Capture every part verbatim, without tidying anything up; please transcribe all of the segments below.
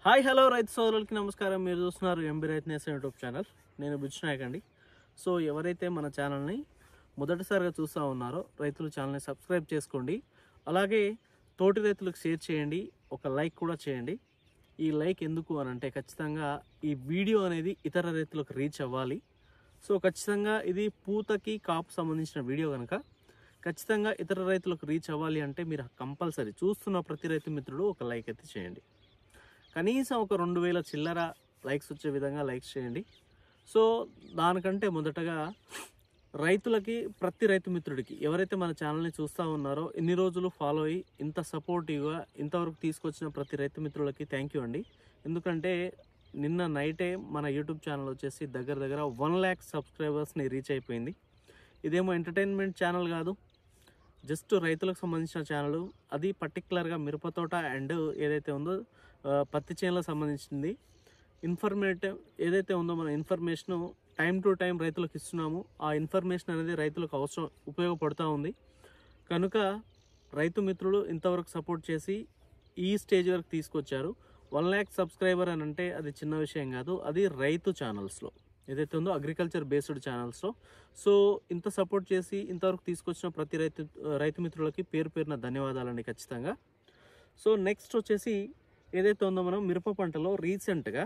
Hi hello రైతు సోదరులకి నమస్కారం. మీరు చూస్తున్నారు ఎంబీ రైతు నేస్తం యూట్యూబ్ ఛానల్. నేను బుజ్జినాయక్ అండి. సో ఎవరైతే మన ఛానల్ని మొదటిసారిగా చూస్తూ ఉన్నారో రైతులు ఛానల్ని సబ్స్క్రైబ్ చేసుకోండి. అలాగే తోటి రైతులకు షేర్ చేయండి, ఒక లైక్ కూడా చేయండి. ఈ లైక్ ఎందుకు అని అంటే ఖచ్చితంగా ఈ వీడియో అనేది ఇతర రైతులకు రీచ్ అవ్వాలి. సో ఖచ్చితంగా ఇది పూతకి కాపు సంబంధించిన వీడియో కనుక ఖచ్చితంగా ఇతర రైతులకు రీచ్ అవ్వాలి అంటే మీరు కంపల్సరీ చూస్తున్న ప్రతి రైతు మిత్రుడు ఒక లైక్ అయితే చేయండి. కనీసం ఒక రెండు వేల చిల్లర లైక్స్ వచ్చే విధంగా లైక్స్ చేయండి. సో దానికంటే మొదటగా రైతులకి, ప్రతి రైతు మిత్రుడికి ఎవరైతే మన ఛానల్ని చూస్తూ ఉన్నారో, ఎన్ని రోజులు ఫాలో అయ్యి ఇంత సపోర్టివ్గా ఇంతవరకు తీసుకొచ్చిన ప్రతి రైతు మిత్రులకి థ్యాంక్ యూ అండి. ఎందుకంటే నిన్న నైటే మన యూట్యూబ్ ఛానల్ వచ్చేసి దగ్గర దగ్గర వన్ ల్యాక్ సబ్స్క్రైబర్స్ని రీచ్ అయిపోయింది. ఇదేమో ఎంటర్టైన్మెంట్ ఛానల్ కాదు, జస్ట్ రైతులకు సంబంధించిన ఛానల్. అది పర్టికులర్గా మిరపతోట అండ్ ఏదైతే ఉందో పత్తి చేనులకు సంబంధించింది ఇన్ఫర్మేటివ్ ఏదైతే ఉందో మన ఇన్ఫర్మేషను టైం టు టైం రైతులకు ఇస్తున్నాము. ఆ ఇన్ఫర్మేషన్ అనేది రైతులకు అవసరం ఉపయోగపడుతూ ఉంది కనుక రైతు మిత్రులు ఇంతవరకు సపోర్ట్ చేసి ఈ స్టేజ్ వరకు తీసుకొచ్చారు. వన్ ల్యాక్ సబ్స్క్రైబర్ అని అంటే అది చిన్న విషయం కాదు. అది రైతు ఛానల్స్లో ఏదైతే ఉందో అగ్రికల్చర్ బేస్డ్ ఛానల్స్లో. సో ఇంత సపోర్ట్ చేసి ఇంతవరకు తీసుకొచ్చిన ప్రతి రైతు రైతు మిత్రులకి పేరు పేరున ధన్యవాదాలండి ఖచ్చితంగా. సో నెక్స్ట్ వచ్చేసి ఏదైతే ఉందో మనం మిరప పంటలో రీసెంట్గా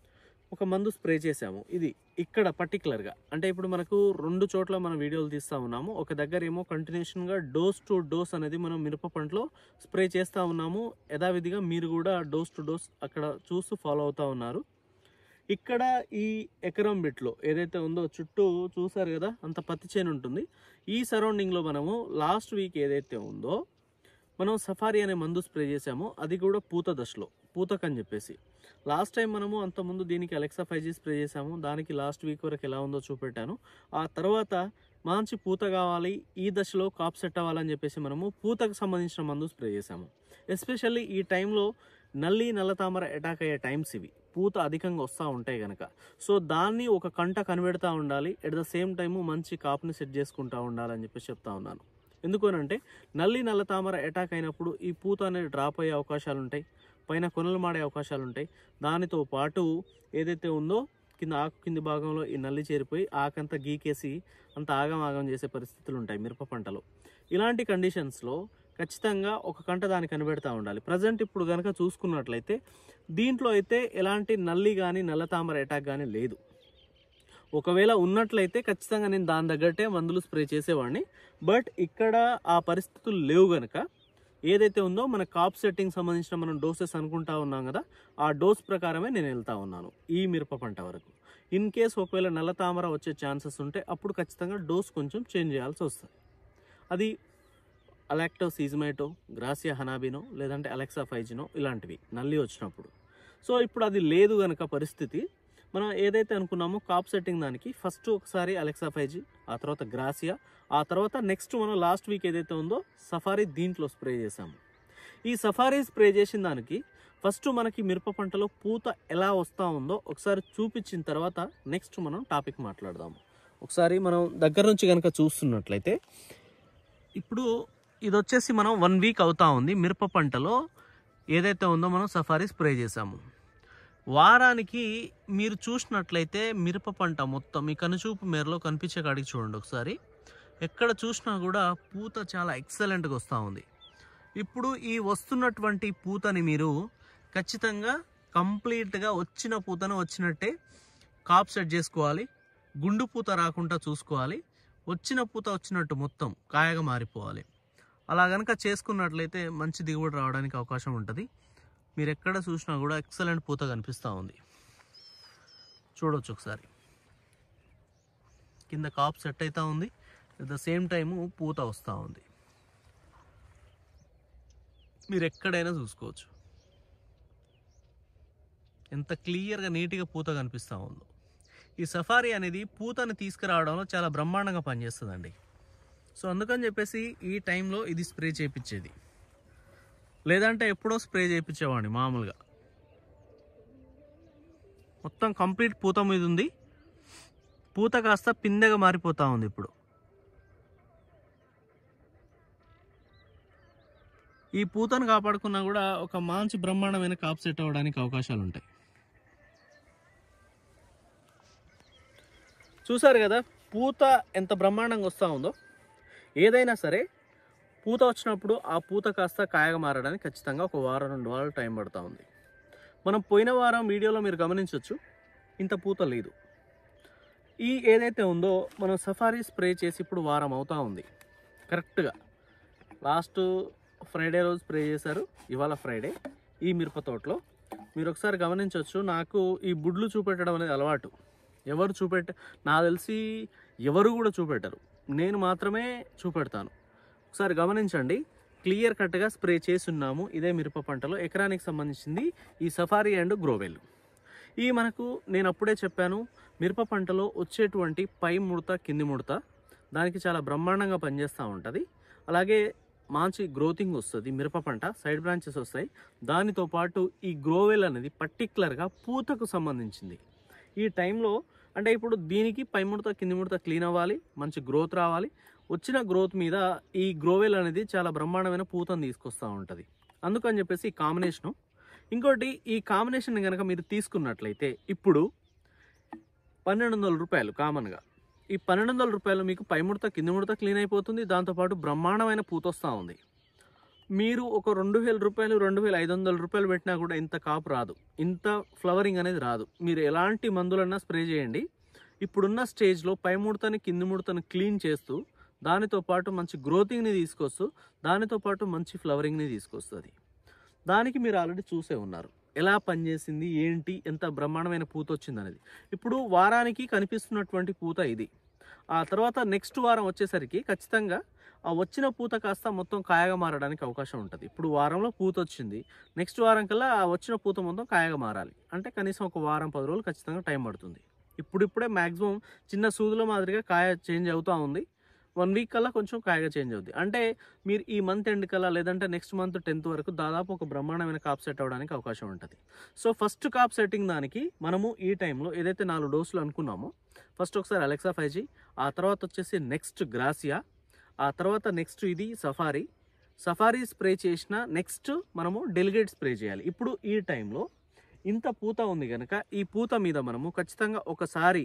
ఒక మందు స్ప్రే చేసాము. ఇది ఇక్కడ పర్టికులర్గా అంటే ఇప్పుడు మనకు రెండు చోట్ల మనం వీడియోలు తీస్తూ ఉన్నాము. ఒక దగ్గర ఏమో కంటిన్యూషన్గా డోస్ టు డోస్ అనేది మనం మిరప పంటలో స్ప్రే చేస్తూ ఉన్నాము. యథావిధిగా మీరు కూడా డోస్ టు డోస్ అక్కడ చూస్తూ ఫాలో అవుతూ ఉన్నారు. ఇక్కడ ఈ ఎకరం బిట్లో ఏదైతే ఉందో చుట్టూ చూసారు కదా, అంత పత్తి చేను ఉంటుంది. ఈ సరౌండింగ్లో మనము లాస్ట్ వీక్ ఏదైతే ఉందో మనం సఫారీ అనే మందు స్ప్రే చేసాము. అది కూడా పూత దశలో, పూతకని చెప్పేసి. లాస్ట్ టైం మనము అంతకుముందు దీనికి అలెక్సా ఫైవ్ జీ స్ప్రే చేసాము. దానికి లాస్ట్ వీక్ వరకు ఎలా ఉందో చూపెట్టాను. ఆ తర్వాత మంచి పూత కావాలి, ఈ దశలో కాప్ సెట్ అవ్వాలని చెప్పేసి మనము పూతకు సంబంధించిన మందు స్ప్రే చేసాము. ఎస్పెషల్లీ ఈ టైంలో నల్లి నల్లతామర అటాక్ అయ్యే టైమ్స్ ఇవి, పూత అధికంగా వస్తూ ఉంటాయి కనుక. సో దాన్ని ఒక కంట కనిపెడతా ఉండాలి, ఎట్ ద సేమ్ టైము మంచి కాపుని సెట్ చేసుకుంటూ ఉండాలని చెప్పేసి చెప్తా ఉన్నాను. ఎందుకనంటే నల్లి నల్లతామర అటాక్ అయినప్పుడు ఈ పూత అనేది డ్రాప్ అయ్యే అవకాశాలు ఉంటాయి, పైన కొనలు మాడే అవకాశాలు ఉంటాయి. దానితో పాటు ఏదైతే ఉందో కింద ఆకు కింది భాగంలో ఈ నల్లి చేరిపోయి ఆకంతా గీకేసి అంత ఆగం ఆగం చేసే పరిస్థితులు ఉంటాయి మిరప పంటలో. ఇలాంటి కండిషన్స్లో ఖచ్చితంగా ఒక కంట దాన్ని కనిపెడతా ఉండాలి. ప్రజెంట్ ఇప్పుడు కనుక చూసుకున్నట్లయితే దీంట్లో అయితే ఎలాంటి నల్లి కానీ నల్లతామర అటాక్ కానీ లేదు. ఒకవేళ ఉన్నట్లయితే ఖచ్చితంగా నేను దాని తగ్గట్టే మందులు స్ప్రే చేసేవాడిని. బట్ ఇక్కడ ఆ పరిస్థితులు లేవు కనుక ఏదైతే ఉందో మన కాప్ సెట్టింగ్ సంబంధించిన మనం డోసెస్ అనుకుంటా ఉన్నాం కదా, ఆ డోస్ ప్రకారమే నేను వెళ్తా ఉన్నాను ఈ మిరప పంట వరకు. ఇన్ కేస్ ఒకవేళ నల్లతామర వచ్చే ఛాన్సెస్ ఉంటే అప్పుడు ఖచ్చితంగా డోస్ కొంచెం చేంజ్ చేయాల్సి వస్తుంది. అది అలెక్టో సీజమైటో, గ్రాసియా హనాబినో, లేదంటే అలెక్సా ఫైజినో ఇలాంటివి నల్లి వచ్చినప్పుడు. సో ఇప్పుడు అది లేదు కనుక పరిస్థితి, మనం ఏదైతే అనుకున్నామో కాప్ సెట్టింగ్ దానికి ఫస్ట్ ఒకసారి అలెక్సా ఫైవ్ జీ, ఆ తర్వాత గ్రాసియా, ఆ తర్వాత నెక్స్ట్ మనం లాస్ట్ వీక్ ఏదైతే ఉందో సఫారీ దీంట్లో స్ప్రే చేసాము. ఈ సఫారీ స్ప్రే చేసిన దానికి ఫస్ట్ మనకి మిరప పంటలో పూత ఎలా వస్తూ ఉందో ఒకసారి చూపించిన తర్వాత నెక్స్ట్ మనం టాపిక్ మాట్లాడదాము. ఒకసారి మనం దగ్గర నుంచి కనుక చూస్తున్నట్లయితే ఇప్పుడు ఇది వచ్చేసి మనం వన్ వీక్ అవుతా ఉంది మిరప పంటలో ఏదైతే ఉందో మనం సఫారీ స్ప్రే చేసాము. వారానికి మీరు చూసినట్లయితే మిరప పంట మొత్తం మీ కనుచూపు మేరలో కనిపించే కాడికి చూడండి ఒకసారి. ఎక్కడ చూసినా కూడా పూత చాలా ఎక్సలెంట్గా వస్తూ ఉంది. ఇప్పుడు ఈ వస్తున్నటువంటి పూతని మీరు ఖచ్చితంగా కంప్లీట్గా వచ్చిన పూతను వచ్చినట్టే కాప్ సెట్ చేసుకోవాలి. గుండు పూత రాకుండా చూసుకోవాలి. వచ్చిన పూత వచ్చినట్టు మొత్తం కాయగా మారిపోవాలి. అలా కనుక చేసుకున్నట్లయితే మంచి దిగుబడి రావడానికి అవకాశం ఉంటుంది. మీరు ఎక్కడ చూసినా కూడా ఎక్సలెంట్ పూత కనిపిస్తూ ఉంది. చూడవచ్చు ఒకసారి, కింద కాప్ సెట్ అవుతూ ఉంది, అట్ ద సేమ్ టైము పూత వస్తూ ఉంది. మీరు ఎక్కడైనా చూసుకోవచ్చు ఎంత క్లియర్గా నీట్గా పూత కనిపిస్తూ ఉందో. ఈ సఫారీ అనేది పూతని తీసుకురావడంలో చాలా బ్రహ్మాండంగా పనిచేస్తుందండి. సో అందుకని చెప్పేసి ఈ టైంలో ఇది స్ప్రే చేయించేది, లేదంటే ఎప్పుడో స్ప్రే చేయించేవాడిని మామూలుగా. మొత్తం కంప్లీట్ పూత మీద ఉంది, పూత కాస్త పిందెగా మారిపోతూ ఉంది. ఇప్పుడు ఈ పూతను కాపాడుకున్నా కూడా ఒక మంచి బ్రహ్మాండమైన కాపు సెట్ అవ్వడానికి అవకాశాలు ఉంటాయి. చూసారు కదా పూత ఎంత బ్రహ్మాండంగా వస్తూ ఉందో. ఏదైనా సరే పూత వచ్చినప్పుడు ఆ పూత కాస్త కాయగా మారడానికి ఖచ్చితంగా ఒక వారం రెండు వారాలు టైం పడుతూ ఉంది. మనం పోయిన వారం వీడియోలో మీరు గమనించవచ్చు, ఇంత పూత లేదు. ఈ ఏదైతే ఉందో మనం సఫారీ స్ప్రే చేసి ఇప్పుడు వారం అవుతూ ఉంది కరెక్ట్గా. లాస్ట్ ఫ్రైడే రోజు స్ప్రే చేశారు, ఇవాళ ఫ్రైడే. ఈ మిరప తోటలో మీరు ఒకసారి గమనించవచ్చు, నాకు ఈ బుడ్లు చూపెట్టడం అనేది అలవాటు. ఎవరు చూపెట్ట నాకు తెలిసి ఎవరు కూడా చూపెట్టరు, నేను మాత్రమే చూపెడతాను. ఒకసారి గమనించండి, క్లియర్ కట్గా స్ప్రే చేసి ఉన్నాము. ఇదే మిరప పంటలో ఎకరానికి సంబంధించింది ఈ సఫారీ అండ్ గ్రోవెల్. ఈ మనకు నేను అప్పుడే చెప్పాను, మిరప పంటలో వచ్చేటువంటి పై ముడత కింది ముడత దానికి చాలా బ్రహ్మాండంగా పనిచేస్తూ ఉంటుంది. అలాగే మంచి గ్రోతింగ్ వస్తుంది, మిరప పంట సైడ్ బ్రాంచెస్ వస్తాయి. దానితో పాటు ఈ గ్రోవెల్ అనేది పర్టికులర్గా పూతకు సంబంధించింది. ఈ టైంలో అంటే ఇప్పుడు దీనికి పై ముడత కింది ముడత క్లీన్ అవ్వాలి, మంచి గ్రోత్ రావాలి. వచ్చిన గ్రోత్ మీద ఈ గ్రోవెల్ అనేది చాలా బ్రహ్మాండమైన పూతను తీసుకొస్తూ ఉంటుంది. అందుకని చెప్పేసి ఈ కాంబినేషను. ఇంకోటి, ఈ కాంబినేషన్ కనుక మీరు తీసుకున్నట్లయితే ఇప్పుడు పన్నెండు వందల రూపాయలు కామన్గా. ఈ పన్నెండు వందల రూపాయలు మీకు పై ముడత కింది ముడత క్లీన్ అయిపోతుంది, దాంతోపాటు బ్రహ్మాండమైన పూత వస్తూ ఉంది. మీరు ఒక రెండు వేల రూపాయలు రెండు వేల ఐదు వందల రూపాయలు పెట్టినా కూడా ఇంత కాపు రాదు, ఇంత ఫ్లవరింగ్ అనేది రాదు. మీరు ఎలాంటి మందులన్నా స్ప్రే చేయండి, ఇప్పుడున్న స్టేజ్లో పై ముడతని కింది ముడతని క్లీన్ చేస్తూ దానితో పాటు మంచి గ్రోతింగ్ని తీసుకొస్తూ దానితో పాటు మంచి ఫ్లవరింగ్ని తీసుకొస్తుంది. దానికి మీరు ఆల్రెడీ చూసే ఉన్నారు ఎలా పనిచేసింది, ఏంటి, ఎంత బ్రహ్మాండమైన పూత వచ్చింది అనేది. ఇప్పుడు వారానికి కనిపిస్తున్నటువంటి పూత ఇది. ఆ తర్వాత నెక్స్ట్ వారం వచ్చేసరికి ఖచ్చితంగా ఆ వచ్చిన పూత కాస్త మొత్తం కాయగా మారడానికి అవకాశం ఉంటుంది. ఇప్పుడు వారంలో పూత వచ్చింది, నెక్స్ట్ వారం కల్లా ఆ వచ్చిన పూత మొత్తం కాయగా మారాలి అంటే కనీసం ఒక వారం పది రోజులు ఖచ్చితంగా టైం పడుతుంది. ఇప్పుడిప్పుడే మ్యాక్సిమం చిన్న సూదుల మాదిరిగా కాయ చేంజ్ అవుతూ ఉంది. వన్ వీక్ కల్లా కొంచెం కాయగా చేంజ్ అవుద్ది. అంటే మీరు ఈ మంత్ ఎండ్ కల్లా లేదంటే నెక్స్ట్ మంత్ టెన్త్ వరకు దాదాపు ఒక బ్రహ్మాండమైన కాప్ సెట్ అవ్వడానికి అవకాశం ఉంటుంది. సో ఫస్ట్ కాప్ సెట్టింగ్ దానికి మనము ఈ టైంలో ఏదైతే నాలుగు డోసులు అనుకున్నామో, ఫస్ట్ ఒకసారి అలెక్సా ఫైవ్ జీ, ఆ తర్వాత వచ్చేసి నెక్స్ట్ గ్రాసియా, ఆ తర్వాత నెక్స్ట్ ఇది సఫారీ. సఫారీ స్ప్రే చేసిన నెక్స్ట్ మనము డెలిగేట్ స్ప్రే చేయాలి. ఇప్పుడు ఈ టైంలో ఇంత పూత ఉంది కనుక ఈ పూత మీద మనము ఖచ్చితంగా ఒకసారి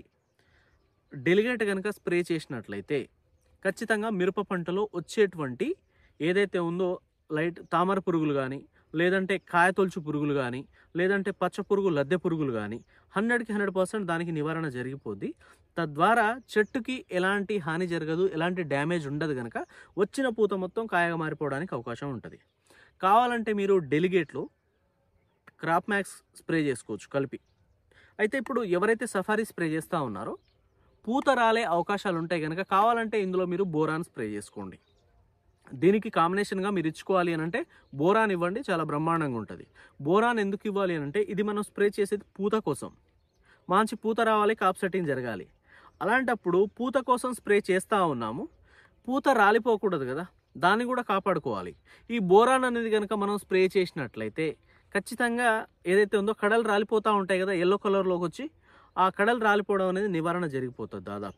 డెలిగేట్ కనుక స్ప్రే చేసినట్లయితే ఖచ్చితంగా మిరప పంటలో వచ్చేటువంటి ఏదైతే ఉందో లైట్ తామర పురుగులు కానీ, లేదంటే కాయతొలుచు పురుగులు కానీ, లేదంటే పచ్చ పురుగు లద్దె పురుగులు కానీ హండ్రెడ్కి హండ్రెడ్ పర్సెంట్ దానికి నివారణ జరిగిపోద్ది. తద్వారా చెట్టుకి ఎలాంటి హాని జరగదు, ఎలాంటి డ్యామేజ్ ఉండదు కనుక వచ్చిన పూత మొత్తం కాయగా మారిపోవడానికి అవకాశం ఉంటుంది. కావాలంటే మీరు డెలిగేట్లో క్రాప్ మ్యాక్స్ స్ప్రే చేసుకోవచ్చు కలిపి. అయితే ఇప్పుడు ఎవరైతే సఫారీ స్ప్రే చేస్తూ ఉన్నారో పూత రాలే అవకాశాలు ఉంటాయి కనుక కావాలంటే ఇందులో మీరు బోరాన్ స్ప్రే చేసుకోండి. దీనికి కాంబినేషన్గా మీరు ఇచ్చుకోవాలి అని అంటే బోరాన్ ఇవ్వండి, చాలా బ్రహ్మాండంగా ఉంటుంది. బోరాన్ ఎందుకు ఇవ్వాలి అని అంటే ఇది మనం స్ప్రే చేసేది పూత కోసం, మంచి పూత రావాలి, కాప్ సెట్టింగ్ జరగాలి. అలాంటప్పుడు పూత కోసం స్ప్రే చేస్తూ ఉన్నాము, పూత రాలిపోకూడదు కదా, దాన్ని కూడా కాపాడుకోవాలి. ఈ బోరాన్ అనేది కనుక మనం స్ప్రే చేసినట్లయితే ఖచ్చితంగా ఏదైతే ఉందో కడలు రాలిపోతూ ఉంటాయి కదా, ఎల్లో కలర్లోకి వచ్చి ఆ కడలు రాలిపోవడం అనేది నివారణ జరిగిపోతుంది దాదాపు.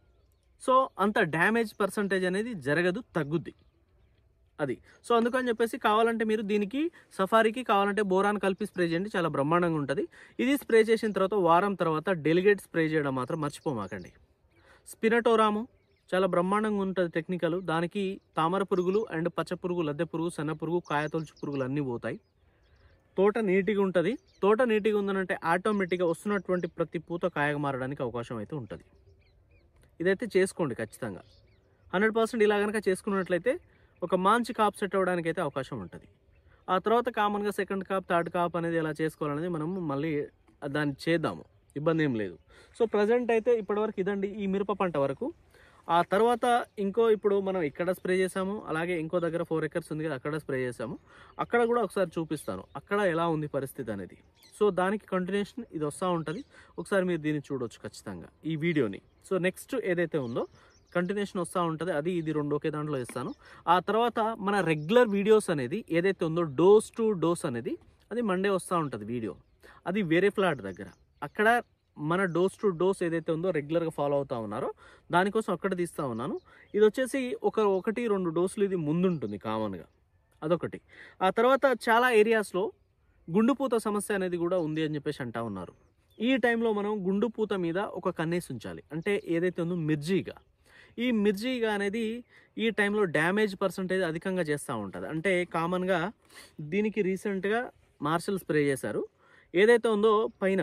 సో అంత డ్యామేజ్ పర్సంటేజ్ అనేది జరగదు, తగ్గుద్ది అది. సో అందుకని చెప్పేసి కావాలంటే మీరు దీనికి సఫారీకి కావాలంటే బోరాన్ కలిపి స్ప్రే చేయండి, చాలా బ్రహ్మాండంగా ఉంటుంది. ఇది స్ప్రే చేసిన తర్వాత వారం తర్వాత డెలిగేట్ స్ప్రే చేయడం మాత్రం మర్చిపోమాకండి. స్పినటోరాము చాలా బ్రహ్మాండంగా ఉంటుంది టెక్నికల్. దానికి తామర పురుగులు అండ్ పచ్చ పురుగు, లద్దె పురుగు, సన్న పురుగు, కాయతొలుచు పురుగులు అన్నీ పోతాయి. తోట నీట్గా ఉంటుంది. తోట నీట్గా ఉందనంటే ఆటోమేటిక్గా వస్తున్నటువంటి ప్రతి పూత కాయగా మారడానికి అవకాశం అయితే ఉంటుంది. ఇదైతే చేసుకోండి ఖచ్చితంగా. హండ్రెడ్ పర్సెంట్ ఇలా కనుక చేసుకున్నట్లయితే ఒక మంచి కాప్ సెట్ అవ్వడానికి అయితే అవకాశం ఉంటుంది. ఆ తర్వాత కామన్గా సెకండ్ కాప్, థర్డ్ కాప్ అనేది ఎలా చేసుకోవాలనేది మనం మళ్ళీ దాన్ని చేద్దాము, ఇబ్బంది ఏం లేదు. సో ప్రజెంట్ అయితే ఇప్పటివరకు ఇదండి ఈ మిరప పంట వరకు. ఆ తర్వాత ఇంకో ఇప్పుడు మనం ఇక్కడ స్ప్రే చేసాము, అలాగే ఇంకో దగ్గర ఫోర్ ఎకర్స్ ఉంది కదా అక్కడ స్ప్రే చేసాము. అక్కడ కూడా ఒకసారి చూపిస్తాను అక్కడ ఎలా ఉంది పరిస్థితి అనేది. సో దానికి కంటిన్యూషన్ ఇది వస్తూ ఉంటుంది, ఒకసారి మీరు దీన్ని చూడవచ్చు ఖచ్చితంగా ఈ వీడియోని. సో నెక్స్ట్ ఏదైతే ఉందో కంటిన్యూషన్ వస్తూ ఉంటుంది, అది ఇది రెండు ఒకే దాంట్లో ఇస్తాను. ఆ తర్వాత మన రెగ్యులర్ వీడియోస్ అనేది ఏదైతే ఉందో డోస్ టు డోస్ అనేది అది మండే వస్తూ ఉంటుంది వీడియో, అది వేరే ఫ్లాట్ దగ్గర. అక్కడ మన డోస్ టు డోస్ ఏదైతే ఉందో రెగ్యులర్గా ఫాలో అవుతూ ఉన్నారో దానికోసం అక్కడ తీస్తూ ఉన్నాను. ఇది వచ్చేసి ఒక ఒకటి రెండు డోసులు ఇది ముందుంటుంది కామన్గా, అదొకటి. ఆ తర్వాత చాలా ఏరియాస్లో గుండుపూత సమస్య అనేది కూడా ఉంది అని చెప్పేసి అంటా ఉన్నారు. ఈ టైంలో మనం గుండుపూత మీద ఒక కన్నేసి ఉంచాలి. అంటే ఏదైతే ఉందో మిర్జీగా, ఈ మిర్జీగా అనేది ఈ టైంలో డ్యామేజ్ పర్సంటేజ్ అధికంగా చేస్తూ ఉంటుంది. అంటే కామన్గా దీనికి రీసెంట్గా మార్షల్ స్ప్రే చేశారు. ఏదైతే ఉందో పైన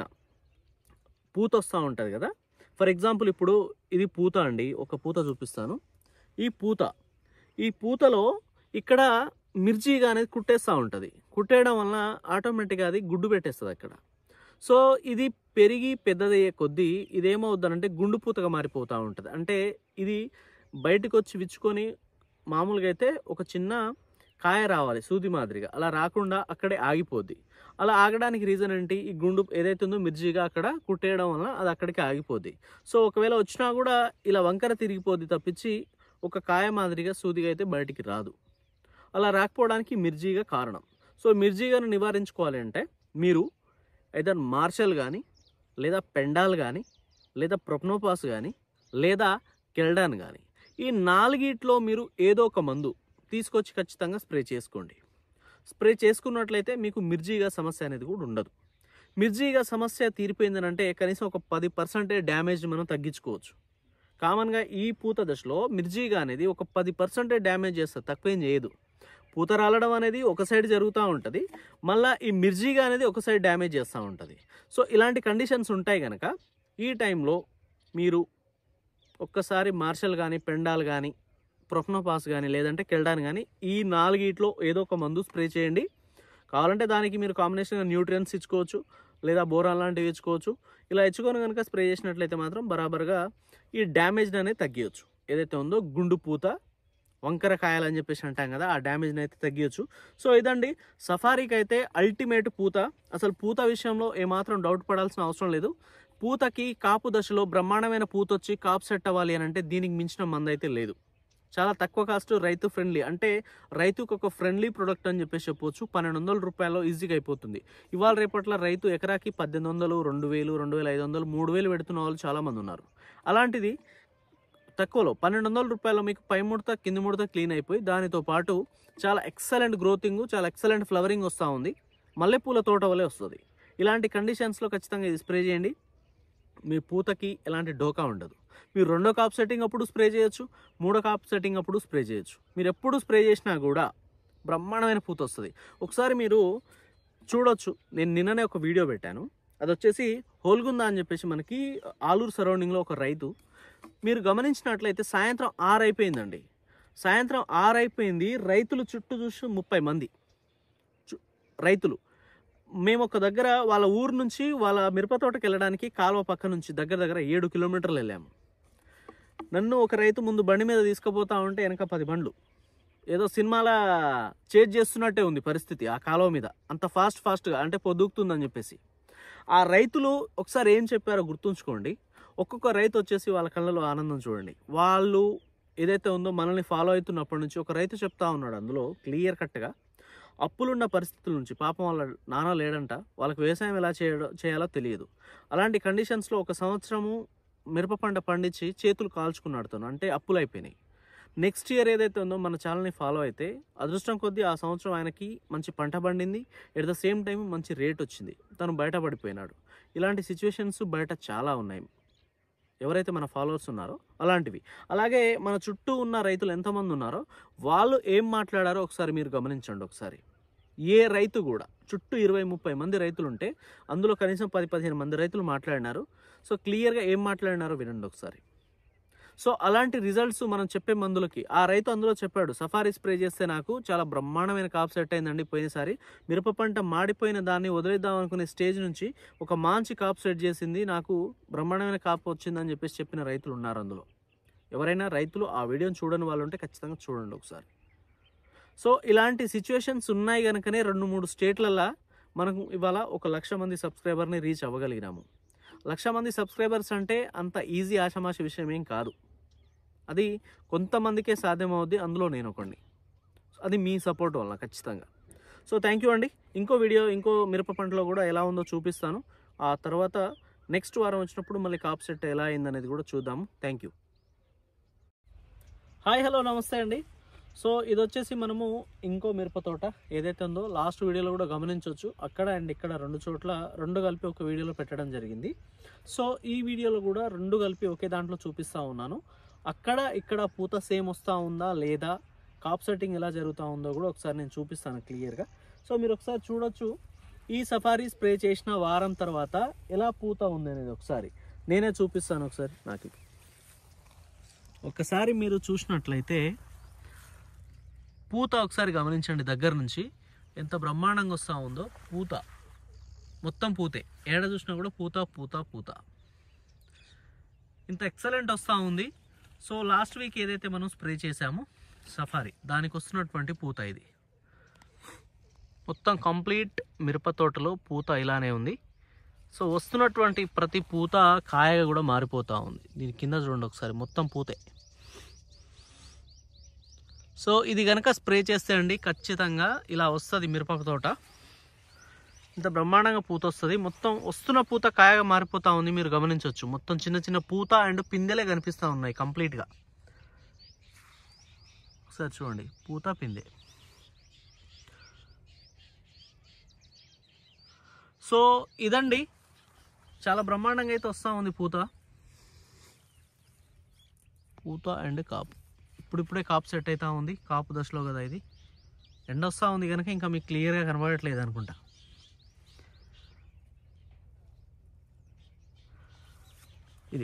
పూత వస్తూ ఉంటుంది కదా, ఫర్ ఎగ్జాంపుల్ ఇప్పుడు ఇది పూత అండి, ఒక పూత చూపిస్తాను. ఈ పూత ఈ పూతలో ఇక్కడ మిర్జీగా అనేది కుట్టేస్తూ ఉంటుంది. కుట్టేయడం వలన ఆటోమేటిక్గా అది గుడ్డు పెట్టేస్తుంది అక్కడ. సో ఇది పెరిగి పెద్దదయ్యే కొద్దీ ఇదేమవుతుందంటే గుండు పూతగా మారిపోతూ ఉంటుంది. అంటే ఇది బయటకు వచ్చి విచ్చుకొని మామూలుగా అయితే ఒక చిన్న కాయ రావాలి సూది మాదిరిగా, అలా రాకుండా అక్కడే ఆగిపోద్ది. అలా ఆగడానికి రీజన్ ఏంటి, ఈ గుండు ఏదైతే ఉందో మిర్జీగా అక్కడ కుట్టేయడం వల్ల అది అక్కడికి ఆగిపోద్ది. సో ఒకవేళ వచ్చినా కూడా ఇలా వంకర తిరిగిపోద్ది తప్పించి ఒక కాయ మాదిరిగా సూదిగా అయితే బయటికి రాదు. అలా రాకపోవడానికి మిర్జీగా కారణం. సో మిర్జీగాను నివారించుకోవాలి అంటే మీరు అయితే మార్షల్ కానీ, లేదా పెండాల్ కానీ, లేదా ప్రొప్నోపాస్ కానీ, లేదా కెల్డాన్ కానీ, ఈ నాలుగిట్లో మీరు ఏదో ఒక మందు తీసుకొచ్చి ఖచ్చితంగా స్ప్రే చేసుకోండి. స్ప్రే చేసుకున్నట్లయితే మీకు మిర్జీగా సమస్య అనేది కూడా ఉండదు. మిర్జీగా సమస్య తీరిపోయిందని అంటే కనీసం ఒక పది పర్సెంటేజ్ డ్యామేజ్ మనం తగ్గించుకోవచ్చు. కామన్గా ఈ పూత దశలో మిర్జీగా అనేది ఒక పది పర్సెంటేజ్ డ్యామేజ్ చేస్తుంది, తక్కువేం చేయదు. పూత రాలడం అనేది ఒక సైడ్ జరుగుతూ ఉంటుంది, మళ్ళీ ఈ మిర్జీగా అనేది ఒక సైడ్ డ్యామేజ్ చేస్తూ ఉంటుంది. సో ఇలాంటి కండిషన్స్ ఉంటాయి కనుక ఈ టైంలో మీరు ఒక్కసారి మార్షల్ కానీ, పెండాల్ కానీ, ప్రొఫ్నోపాస్ కానీ, లేదంటే కెల్డాన్ కానీ, ఈ నాలుగిట్లో ఏదో ఒక మందు స్ప్రే చేయండి. కావాలంటే దానికి మీరు కాంబినేషన్గా న్యూట్రియన్స్ ఇచ్చుకోవచ్చు, లేదా బోరాన్ లాంటివి ఇచ్చుకోవచ్చు. ఇలా ఇచ్చుకొని కనుక స్ప్రే చేసినట్లయితే మాత్రం బరాబర్గా ఈ డ్యామేజ్ అనేది తగ్గించచ్చు. ఏదైతే ఉందో గుండు పూత, వంకర కాయలు అని చెప్పేసి అంటాం కదా, ఆ డ్యామేజ్ని అయితే తగ్గించచ్చు. సో ఇదండి సఫారీకి అయితే అల్టిమేట్ పూత. అసలు పూత విషయంలో ఏమాత్రం డౌట్ పడాల్సిన అవసరం లేదు. పూతకి కాపు దశలో బ్రహ్మాండమైన పూత వచ్చి కాపు సెట్ అవ్వాలి అని అంటే దీనికి మించిన మందు అయితే లేదు. చాలా తక్కువ కాస్ట్, రైతు ఫ్రెండ్లీ, అంటే రైతుకు ఒక ఫ్రెండ్లీ ప్రొడక్ట్ అని చెప్పేసి చెప్పవచ్చు. పన్నెండు వందల రూపాయల్లో ఈజీగా అయిపోతుంది. ఇవాళ రేపట్ల రైతు ఎకరాకి పద్దెనిమిది వందలు రెండు వేలు రెండు వేల ఐదు వందలు మూడు వేలు పెడుతున్న వాళ్ళు చాలామంది ఉన్నారు. అలాంటిది తక్కువలో పన్నెండు వందల రూపాయలు మీకు పై ముడత కింది ముడత క్లీన్ అయిపోయి దానితో పాటు చాలా ఎక్సలెంట్ గ్రోతింగ్, చాలా ఎక్సలెంట్ ఫ్లవరింగ్ వస్తూ ఉంది. మల్లెపూల తోట వలె వస్తుంది. ఇలాంటి కండిషన్స్లో ఖచ్చితంగా ఇది స్ప్రే చేయండి. మీ పూతకి ఎలాంటి డోకా ఉండదు. మీరు రెండో కాప్ సెట్టింగ్ అప్పుడు స్ప్రే చేయొచ్చు, మూడో కాప్ సెట్టింగ్ అప్పుడు స్ప్రే చేయొచ్చు. మీరు ఎప్పుడు స్ప్రే చేసినా కూడా బ్రహ్మాండమైన పూత వస్తుంది. ఒకసారి మీరు చూడొచ్చు, నేను నిన్ననే ఒక వీడియో పెట్టాను. అది వచ్చేసి హోల్గుందా అని చెప్పేసి మనకి ఆలూరు సరౌండింగ్లో ఒక రైతు, మీరు గమనించినట్లయితే సాయంత్రం ఆరు అయిపోయిందండి. సాయంత్రం ఆరు అయిపోయింది, రైతులు చుట్టూ చూసి ముప్పై మంది రైతులు. మేము ఒక దగ్గర వాళ్ళ ఊరు నుంచి వాళ్ళ మిరప తోటకి వెళ్ళడానికి కాలువ పక్క నుంచి దగ్గర దగ్గర ఏడు కిలోమీటర్లు వెళ్ళాము. నన్ను ఒక రైతు ముందు బండి మీద తీసుకుపోతా ఉంటే వెనక పది బండ్లు. ఏదో సినిమాల చేజ్ చేస్తున్నట్టే ఉంది పరిస్థితి ఆ కాలువ మీద, అంత ఫాస్ట్ ఫాస్ట్గా, అంటే పొద్దుకుతుందని చెప్పేసి. ఆ రైతులు ఒకసారి ఏం చెప్పారో గుర్తుంచుకోండి. ఒక్కొక్క రైతు వచ్చేసి వాళ్ళ కళ్ళలో ఆనందం చూడండి. వాళ్ళు ఏదైతే ఉందో మనల్ని ఫాలో అవుతున్నప్పటి నుంచి ఒక రైతు చెప్తా ఉన్నాడు అందులో క్లియర్ కట్గా, అప్పులున్న పరిస్థితుల నుంచి, పాపం వాళ్ళ నాన్న లేడంట, వాళ్ళకి వ్యవసాయం ఎలా చేయడం చేయాలో తెలియదు. అలాంటి కండిషన్స్లో ఒక సంవత్సరము మిరప పంట పండించి చేతులు కాల్చుకున్నాడు తను, అంటే అప్పులు అయిపోయినాయి. నెక్స్ట్ ఇయర్ ఏదైతే ఉందో మన ఛానల్ని ఫాలో అయితే అదృష్టం కొద్దీ ఆ సంవత్సరం ఆయనకి మంచి పంట పండింది, ఎట్ ద సేమ్ టైం మంచి రేట్ వచ్చింది, తను బయటపడిపోయినాడు. ఇలాంటి సిచ్యువేషన్స్ బయట చాలా ఉన్నాయి, ఎవరైతే మన ఫాలోవర్స్ ఉన్నారో అలాంటివి. అలాగే మన చుట్టూ ఉన్న రైతులు ఎంతమంది ఉన్నారో వాళ్ళు ఏం మాట్లాడారో ఒకసారి మీరు గమనించండి. ఒకసారి ఏ రైతు కూడా, చుట్టూ ఇరవై ముప్పై మంది రైతులు ఉంటే అందులో కనీసం పది పదిహేను మంది రైతులు మాట్లాడినారు. సో క్లియర్గా ఏం మాట్లాడినారో వినండి ఒకసారి. సో అలాంటి రిజల్ట్స్ మనం చెప్పే మందులకి ఆ రైతు అందులో చెప్పాడు, సఫారీ స్ప్రే చేస్తే నాకు చాలా బ్రహ్మాండమైన కాపు సెట్ అయిందండి. పోయినసారి మిరప పంట మాడిపోయిన దాన్ని వదిలేద్దాం అనుకునే స్టేజ్ నుంచి ఒక మంచి కాపు సెట్ చేసింది, నాకు బ్రహ్మాండమైన కాపు వచ్చిందని చెప్పేసి చెప్పిన రైతులు ఉన్నారు అందులో. ఎవరైనా రైతులు ఆ వీడియోని చూడని వాళ్ళు ఉంటే ఖచ్చితంగా చూడండి ఒకసారి. సో ఇలాంటి సిచ్యువేషన్స్ ఉన్నాయి కనుకనే రెండు మూడు స్టేట్లలో మనకు ఇవాళ ఒక లక్ష మంది సబ్స్క్రైబర్ని రీచ్ అవ్వగలిగినాము. లక్ష మంది సబ్స్క్రైబర్స్ అంటే అంత ఈజీ ఆషామాషి విషయం ఏం కాదు. అది కొంతమందికే సాధ్యమవుద్ది, అందులో నేను ఒకడిని. అది మీ సపోర్ట్ వల్ల ఖచ్చితంగా. సో థ్యాంక్ యూ అండి. ఇంకో వీడియో ఇంకో మిరప పంటలో కూడా ఎలా ఉందో చూపిస్తాను. ఆ తర్వాత నెక్స్ట్ వారం వచ్చినప్పుడు మళ్ళీ కాప్ సెట్ ఎలా అయిందనేది కూడా చూద్దాము. Thank you. హాయ్ హలో నమస్తే అండి. సో ఇది వచ్చేసి మనము ఇంకో మిరప తోట ఏదైతే ఉందో లాస్ట్ వీడియోలో కూడా గమనించవచ్చు, అక్కడ అండ్ ఇక్కడ రెండు చోట్ల రెండు కలిపి ఒక వీడియోలో పెట్టడం జరిగింది. సో ఈ వీడియోలో కూడా రెండు కలిపి ఒకే దాంట్లో చూపిస్తూ ఉన్నాను. అక్కడ ఇక్కడ పూత సేమ్ వస్తూ ఉందా లేదా, కాప్ సెట్టింగ్ ఎలా జరుగుతూ ఉందో కూడా ఒకసారి నేను చూపిస్తాను క్లియర్గా. సో మీరు ఒకసారి చూడొచ్చు, ఈ సఫారీ స్ప్రే చేసిన వారం తర్వాత ఎలా పూత ఉంది అనేది ఒకసారి నేనే చూపిస్తాను. ఒకసారి నాకు ఒకసారి మీరు చూసినట్లయితే పూత ఒకసారి గమనించండి, దగ్గర నుంచి ఎంత బ్రహ్మాండంగా వస్తూ ఉందో. పూత మొత్తం పూతే, ఏడ చూసినా కూడా పూత పూత పూత ఇంత ఎక్సలెంట్ వస్తూ ఉంది. సో లాస్ట్ వీక్ ఏదైతే మనం స్ప్రే చేసామో సఫారీ, దానికి వస్తున్నటువంటి పూత ఇది. మొత్తం కంప్లీట్ మిరప తోటలో పూత ఇలానే ఉంది. సో వస్తున్నటువంటి ప్రతి పూత కాయగా కూడా మారిపోతూ ఉంది. దీని కింద చూడండి ఒకసారి, మొత్తం పూతే. సో ఇది కనుక స్ప్రే చేస్తే అండి ఖచ్చితంగా ఇలా వస్తుంది మిరప తోట, ఇంత బ్రహ్మాండంగా పూత వస్తుంది. మొత్తం వస్తున్న పూత కాయగా మారిపోతూ ఉంది, మీరు గమనించవచ్చు. మొత్తం చిన్న చిన్న పూత అండ్ పిందెలే కనిపిస్తూ ఉన్నాయి కంప్లీట్గా. ఒకసారి చూడండి, పూత పిందె. సో ఇదండి, చాలా బ్రహ్మాండంగా అయితే వస్తూ ఉంది పూత పూత అండ్ కాపు. ఇప్పుడిప్పుడే కాపు సెట్ అవుతూ ఉంది, కాపు దశలో కదా ఇది. ఎండ వస్తూ ఉంది కనుక ఇంకా మీకు క్లియర్గా కనబడట్లేదు అనుకుంటా. ఇది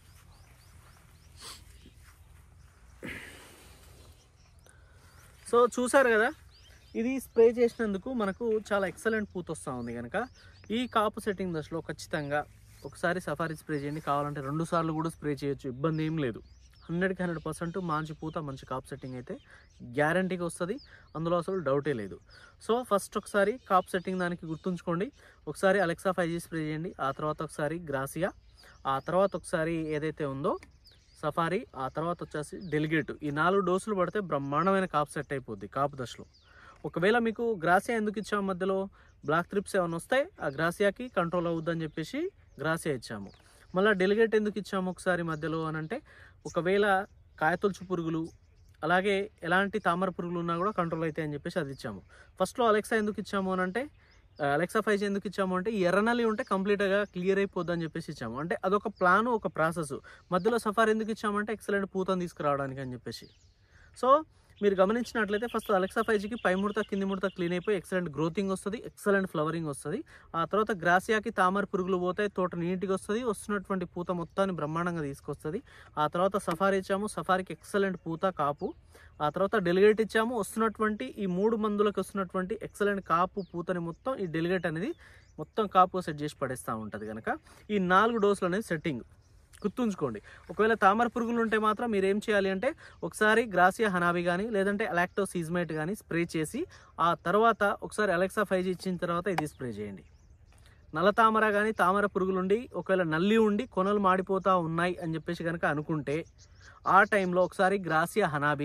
సో చూసారు కదా, ఇది స్ప్రే చేసినందుకు మనకు చాలా ఎక్సలెంట్ పూత వస్తూ ఉంది కనుక ఈ కాపు సెట్టింగ్ దశలో ఖచ్చితంగా ఒకసారి సఫారీ స్ప్రే చేయండి. కావాలంటే రెండు సార్లు కూడా స్ప్రే చేయొచ్చు, ఇబ్బంది ఏం లేదు. హండ్రెడ్కి హండ్రెడ్ పర్సెంట్ మంచి పూత మంచి కాప్ సెట్టింగ్ అయితే గ్యారంటీగా వస్తుంది, అందులో అసలు డౌటే లేదు. సో ఫస్ట్ ఒకసారి కాప్ సెట్టింగ్ దానికి గుర్తుంచుకోండి. ఒకసారి అలెక్సా ఫైవ్ జీ స్ప్రే చేయండి, ఆ తర్వాత ఒకసారి గ్రాసియా, ఆ తర్వాత ఒకసారి ఏదైతే ఉందో సఫారీ, ఆ తర్వాత వచ్చేసి డెలిగేట్. ఈ నాలుగు డోసులు పడితే బ్రహ్మాండమైన కాప్ సెట్ అయిపోద్ది కాపు దశలో. ఒకవేళ మీకు గ్రాసియా ఎందుకు ఇచ్చాము, మధ్యలో బ్లాక్ త్రిప్స్ ఏమైనా వస్తాయి, ఆ గ్రాసియాకి కంట్రోల్ అవుద్దని చెప్పేసి గ్రాసియా ఇచ్చాము. మళ్ళీ డెలిగేట్ ఎందుకు ఇచ్చాము ఒకసారి మధ్యలో అని అంటే, ఒకవేళ కాయతొలుచు పురుగులు అలాగే ఎలాంటి తామర పురుగులు ఉన్నా కూడా కంట్రోల్ అవుతాయి అని చెప్పేసి అది ఇచ్చాము. ఫస్ట్లో అలెక్సా ఎందుకు ఇచ్చాము అని అంటే, అలెక్సా ఫైవ్ జీ ఎందుకు ఇచ్చాము అంటే, ఈ ఎర్రనల్లి ఉంటే కంప్లీట్గా క్లియర్ అయిపోద్ది అని చెప్పేసి ఇచ్చాము. అంటే అదొక ప్లాను, ఒక ప్రాసెస్. మధ్యలో సఫారీ ఎందుకు ఇచ్చామంటే ఎక్సలెంట్ పూతను తీసుకురావడానికి అని చెప్పేసి. సో మీరు గమనించినట్లయితే ఫస్ట్ అలెక్సా ఫైవ్ జీకి పై ముడత కింది ముడత క్లీన్ అయిపోయి ఎక్సలెంట్ గ్రోతింగ్ వస్తుంది, ఎక్సలెంట్ ఫ్లవరింగ్ వస్తుంది. ఆ తర్వాత గ్రాసియాకి తామర పురుగులు పోతాయి, తోట నీట్గా వస్తుంది, వస్తున్నటువంటి పూత మొత్తాన్ని బ్రహ్మాండంగా తీసుకొస్తుంది. ఆ తర్వాత సఫారీ ఇచ్చాము, సఫారీకి ఎక్సలెంట్ పూత కాపు. ఆ తర్వాత డెలిగేట్ ఇచ్చాము, వస్తున్నటువంటి ఈ మూడు మందులకు వస్తున్నటువంటి ఎక్సలెంట్ కాపు పూతని మొత్తం ఈ డెలిగేట్ అనేది మొత్తం కాపు సెట్ చేసి పడేస్తూ ఉంటుంది. కనుక ఈ నాలుగు డోసులు అనేది సెట్టింగ్ గుర్తుంచుకోండి. ఒకవేళ తామర పురుగులు ఉంటే మాత్రం మీరు ఏం చేయాలి అంటే, ఒకసారి గ్రాసియా హనాబి కానీ లేదంటే అలాక్టో సీజ్మైట్ కానీ స్ప్రే చేసి ఆ తర్వాత ఒకసారి అలెక్సా ఫైవ్ జీ ఇచ్చిన తర్వాత ఇది స్ప్రే చేయండి. నల్ల తామర కానీ తామర పురుగులుండి ఒకవేళ నల్లి ఉండి కొనలు మాడిపోతూ ఉన్నాయి అని చెప్పేసి కనుక అనుకుంటే, ఆ టైంలో ఒకసారి గ్రాసియా హనాబి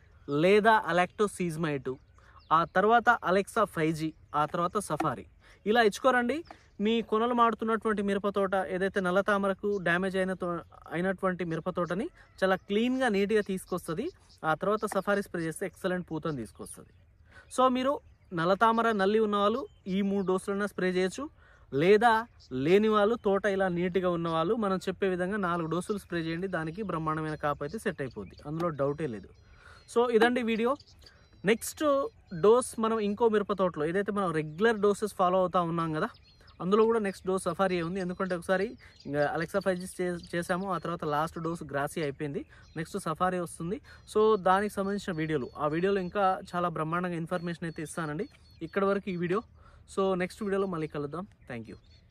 లేదా అలాక్టో సీజ్మైట్, ఆ తర్వాత అలెక్సా ఫైవ్ జీ, ఆ తర్వాత సఫారీ ఇలా ఇచ్చుకోరండి. మీ కొనలు మాడుతున్నటువంటి మిరపతోట ఏదైతే నల్ల తామరకు డ్యామేజ్ అయిన అయినటువంటి మిరపతోటని చాలా క్లీన్గా నీట్గా తీసుకొస్తుంది. ఆ తర్వాత సఫారీ స్ప్రే చేస్తే ఎక్సలెంట్ పూతను తీసుకొస్తుంది. సో మీరు నల్ల తామర నల్లి ఉన్నవాళ్ళు ఈ మూడు డోసులైనా స్ప్రే చేయొచ్చు, లేదా లేని వాళ్ళు తోట ఇలా నీట్గా ఉన్నవాళ్ళు మనం చెప్పే విధంగా నాలుగు డోసులు స్ప్రే చేయండి. దానికి బ్రహ్మాండమైన కాపు అయితే సెట్ అయిపోద్ది, అందులో డౌటే లేదు. సో ఇదండి వీడియో. నెక్స్ట్ డోస్ మనం ఇంకో మిరప తోటలో ఏదైతే మనం రెగ్యులర్ డోసెస్ ఫాలో అవుతూ ఉన్నాం కదా, అందులో కూడా నెక్స్ట్ డోస్ సఫారీ ఉంది. ఎందుకంటే ఒకసారి ఇంకా అలెక్సా ఫైవ్ జీ చేసాము, ఆ తర్వాత లాస్ట్ డోస్ గ్రాసీ అయిపోయింది, నెక్స్ట్ సఫారీ వస్తుంది. సో దానికి సంబంధించిన వీడియోలు, ఆ వీడియోలో ఇంకా చాలా బ్రహ్మాండంగా ఇన్ఫర్మేషన్ అయితే ఇస్తానండి. ఇక్కడ వరకు ఈ వీడియో. సో నెక్స్ట్ వీడియోలో మళ్ళీ కలుద్దాం. Thank you.